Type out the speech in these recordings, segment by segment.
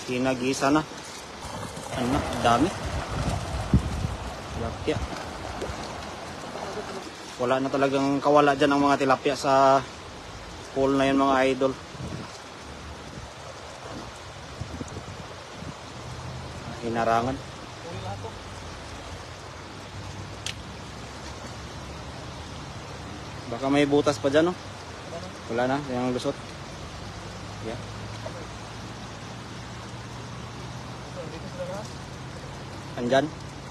Hinagisa na. Ano, dami. Tilapia. Wala na talagang kawala dyan ang mga tilapia sa pool na yun mga idol. Hinarangan. Baka may butas pa dyan, no? Wala na, yung lusot. Yeah. Andyan.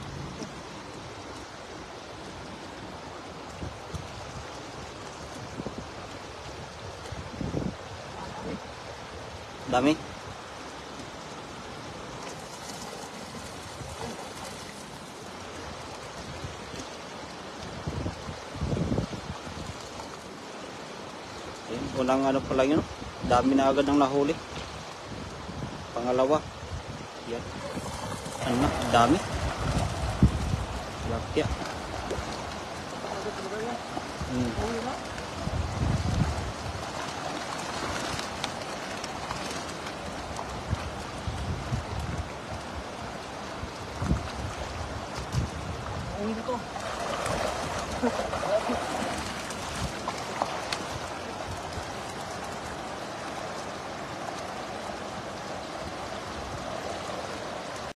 Dami. Unang ano pa lang yun, dami na agad ng nahuli. Pangalawa, yan. Ano, dami. Tilapia.